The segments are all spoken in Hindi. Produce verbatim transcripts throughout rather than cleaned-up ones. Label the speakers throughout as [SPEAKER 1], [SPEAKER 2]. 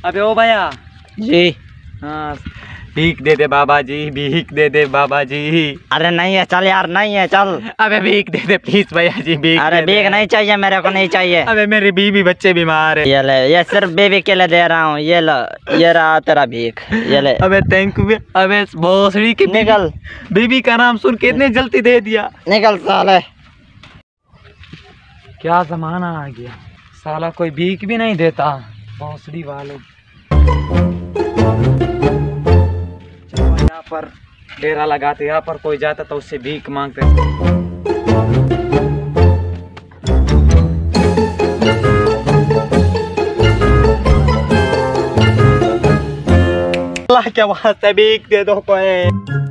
[SPEAKER 1] अबे ओ भैया
[SPEAKER 2] जी।
[SPEAKER 1] हाँ भीख दे दे बाबा जी, भीख दे दे बाबा जी।
[SPEAKER 2] अरे नहीं है, चल यार, नहीं है, चल।
[SPEAKER 1] अबे भीख दे दे प्लीज भैया जी, भीख।
[SPEAKER 2] अरे भीख नहीं चाहिए, मेरे को नहीं चाहिए।
[SPEAKER 1] अबे मेरी बीवी बच्चे बीमार है।
[SPEAKER 2] ये ले, ये सिर्फ बेबी के लिए दे रहा हूँ, ये लो, ये रहा तेरा भीख, ये ले।
[SPEAKER 1] अबे थैंक यू। अबे भोसड़ी की
[SPEAKER 2] निकल,
[SPEAKER 1] बीवी का नाम सुन के इतने जल्दी दे दिया।
[SPEAKER 2] निकल साले।
[SPEAKER 1] क्या जमाना आ गया, साला कोई भीख भी नहीं देता भोसड़ी वाले। यहाँ पर डेरा लगाते, यहाँ पर कोई जाता तो उससे भीख मांगते। अल्लाह के वास्ते भीख दे दो कोई।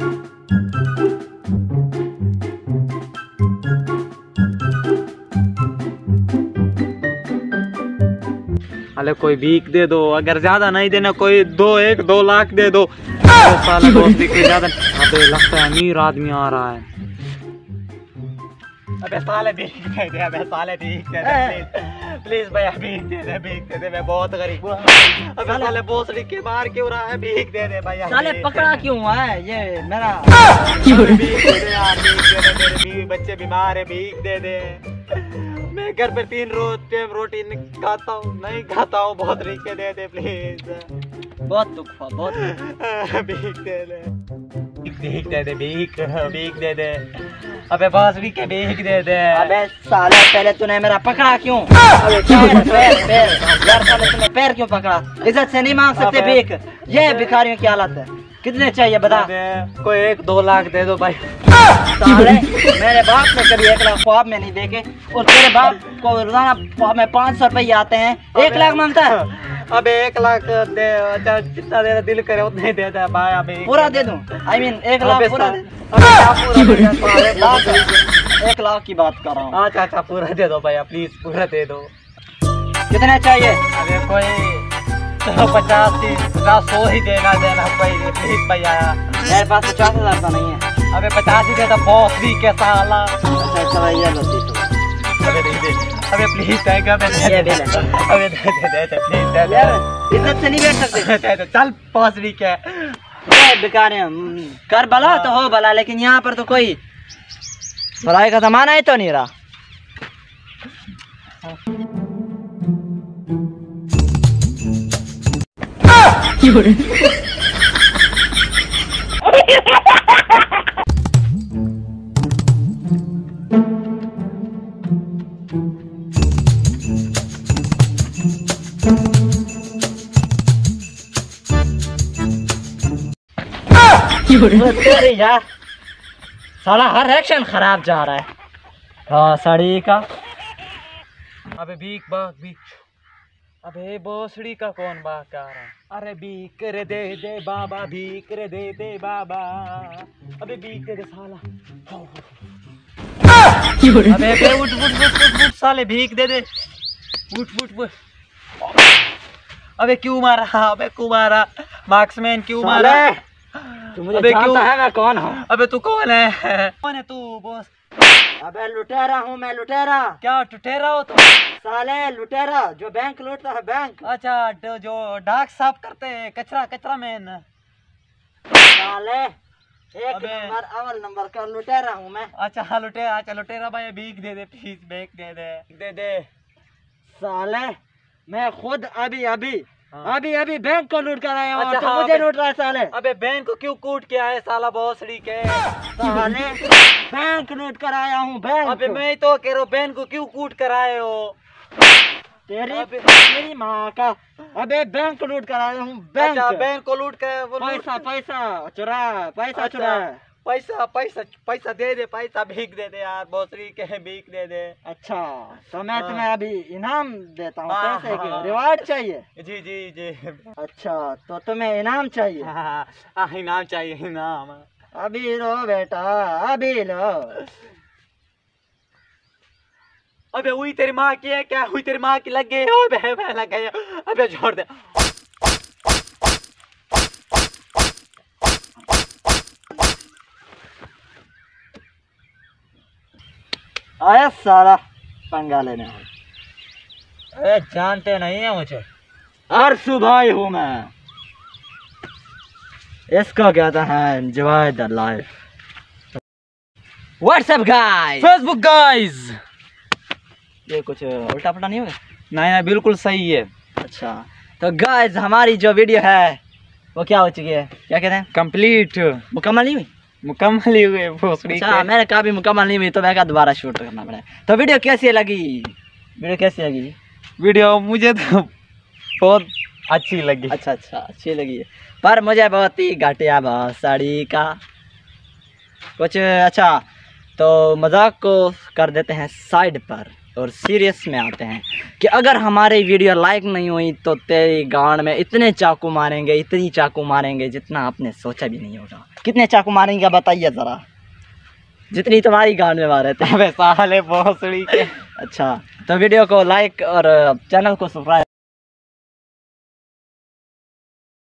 [SPEAKER 1] अरे कोई भीख दे दो, अगर ज्यादा नहीं देना कोई दो एक दो लाख दे दो। साला दोस्ती के ज्यादा। अबे लगता है अमीर आदमी आ रहा है। अबे साले भीख दे दे, अबे साले भीख दे दे प्लीज भैया, भीख दे दे, भीख दे दे, मैं बहुत गरीब हूँ। अबे साले भोसड़ी के मार क्यों रहा है, भीख दे दे भैया।
[SPEAKER 2] साले पकड़ा क्यों है ये मेरा?
[SPEAKER 1] भीख दे दे यार, भीख दे दे, मेरे बीवी बच्चे बीमार है, भीख दे दे। मैं घर पे तीन रोज टाइम रोटी खाता हूँ, नहीं खाता हूँ, बहुत रिक्के दे दे प्लीज।
[SPEAKER 2] बहुत दुख हुआ, बहुत दुख।
[SPEAKER 1] भीख दे दे, भीख दे दे, भीख भीख दे दे। अबे बांसुरी के भीख दे दे।
[SPEAKER 2] अबे साले पहले तूने मेरा पकड़ा क्यों? अबे पैर पैर पैर यार, साले तूने पैर क्यों पकड़ा? इज्जत से नहीं मांग सकते भीख, ये भिखारियों की हालत है। कितने चाहिए बता?
[SPEAKER 1] कोई एक दो लाख दे दो भाई।
[SPEAKER 2] साले मेरे बाप ने कभी एक लाख ख्वाब में नहीं देखे, और तेरे बाप को रोजाना ख्वाब में पाँच सौ रुपये आते हैं, एक लाख मांगता है।
[SPEAKER 1] अबे एक लाख दे, अच्छा जितना देना दिल करे उतना ही देता है भाई। अबे
[SPEAKER 2] पूरा दे दूं? आई मीन एक लाख पूरा दे? एक लाख की बात कर रहा हूँ।
[SPEAKER 1] अच्छा अच्छा पूरा दे दो भैया, प्लीज पूरा दे दो।
[SPEAKER 2] कितने चाहिए?
[SPEAKER 1] अबे कोई तो पचास ही पचास सौ ही देना देना भाई, प्लीज भैया।
[SPEAKER 2] मेरे पास पचास हजार का नहीं है।
[SPEAKER 1] अबे पचास ही देता बहुत ही के साला।
[SPEAKER 2] अच्छा चलो ये लो दे दो।
[SPEAKER 1] अबे दे दे, अबे प्लीज थैंक यू। अबे
[SPEAKER 2] ये दे ले।
[SPEAKER 1] अबे दे दे दे दे प्लीज दे दे।
[SPEAKER 2] इज्जत से नहीं बैठ सकते।
[SPEAKER 1] दे दे चल पाँच वीक है।
[SPEAKER 2] बेकार है, कर भला तो हो भला, लेकिन यहाँ पर तो कोई भलाई का जमाना ही तो नहीं रहा। तेरी यार साला हर एक्शन खराब जा रहा है। हाँ साड़ी का।
[SPEAKER 1] अबे भीख बाग भीख। अबे भोसड़ी का कौन बात कर रहा है? अरे भीख रे दे दे बाबा, भीख रे दे दे बाबा। अबे भीख दे दे साला। अबे बे उठ उठ उठ उठ उठ साले, भीख दे दे, उठ उठ उठ। अबे क्यों मारा? अबे क्यों मारा? मार्क्समैन क्यों मारा?
[SPEAKER 2] तू मुझे जानता है मैं कौन हूँ?
[SPEAKER 1] अबे तू कौन है? कौन है तू बॉस?
[SPEAKER 2] अबे लुटेरा हूँ मैं, लुटेरा।
[SPEAKER 1] क्या टुटेरा हो तुम?
[SPEAKER 2] साले लुटेरा जो बैंक लूटता है, बैंक।
[SPEAKER 1] अच्छा जो डाक साफ करते हैं, कचरा कचरा मैन।
[SPEAKER 2] साले एक नंबर अव्वल नंबर का लुटेरा हूँ मैं।
[SPEAKER 1] अच्छा लुटेरा, अच्छा लुटेरा भाई भीख दे दे प्लीज, भीख दे दे दे दे।
[SPEAKER 2] साले मैं खुद अभी अभी हाँ। अभी अभी बैंक को लूट कर आया हूँ। अच्छा, तो
[SPEAKER 1] हाँ,
[SPEAKER 2] मुझे लूट रहा है साले।
[SPEAKER 1] अबे बैंक को क्यों कूट के आए साला भोसड़ी के?
[SPEAKER 2] साले बैंक लूट कर आया हूँ, बैंक।
[SPEAKER 1] अबे मैं तो कह रहा हूँ बैंक को क्यों कूट कर आए हो?
[SPEAKER 2] तेरी तेरी माँ का। अबे बैंक लूट कर आया हूँ, बैंक।
[SPEAKER 1] अच्छा, बैंक को लूट कर
[SPEAKER 2] पैसा पैसा चुरा, पैसा चुरा।
[SPEAKER 1] पैसा पैसा पैसा दे दे, पैसा भीख दे दे यार, भोसड़ी के भीख दे दे।
[SPEAKER 2] अच्छा तो मैं तुम्हें अभी इनाम देता हूँ, पैसे की रिवार्ड चाहिए?
[SPEAKER 1] जी जी जी।
[SPEAKER 2] अच्छा तो तुम्हें इनाम चाहिए?
[SPEAKER 1] हाँ इनाम चाहिए, इनाम।
[SPEAKER 2] अभी लो बेटा, अभी लो।
[SPEAKER 1] अबे हुई तेरी माँ की है क्या? हुई तेरी माँ की लग गई हो? बह लग गई। अबे छोड़ दे।
[SPEAKER 2] आया सारा पंगा लेने। अरे जानते नहीं है मुझे। अरसू भाई हूँ मैं। इसको कहता है enjoy the life. WhatsApp guys,
[SPEAKER 1] Facebook guys.
[SPEAKER 2] ये कुछ उल्टा पल्टा नहीं होगा?
[SPEAKER 1] नहीं नहीं बिल्कुल सही है।
[SPEAKER 2] अच्छा तो गाइस हमारी जो वीडियो है वो क्या हो चुकी है, क्या कहते हैं,
[SPEAKER 1] कंप्लीट,
[SPEAKER 2] मुकम्मल नहीं हुई।
[SPEAKER 1] मुकम्मल ही हुए भोसड़ी
[SPEAKER 2] अच्छा
[SPEAKER 1] के।
[SPEAKER 2] मैंने कहा भी मुकम्मल नहीं हुई तो मैं कहा दोबारा शूट करना पड़ा। तो वीडियो कैसी लगी, वीडियो कैसी लगी?
[SPEAKER 1] वीडियो मुझे तो बहुत अच्छी लगी।
[SPEAKER 2] अच्छा अच्छा अच्छी लगी है, पर मुझे बहुत ही घटिया बहुत साड़ी का कुछ। अच्छा तो मजाक को कर देते हैं साइड पर और सीरियस में आते हैं कि अगर हमारी वीडियो लाइक नहीं हुई तो तेरी गांड में इतने चाकू मारेंगे, इतनी चाकू मारेंगे जितना आपने सोचा भी नहीं होगा। कितने चाकू मारेंगे बताइए ज़रा, जितनी तुम्हारी गांड में मारे थे।
[SPEAKER 1] अबे साले भोसड़ी के।
[SPEAKER 2] अच्छा तो वीडियो को लाइक और चैनल को सब्सक्राइब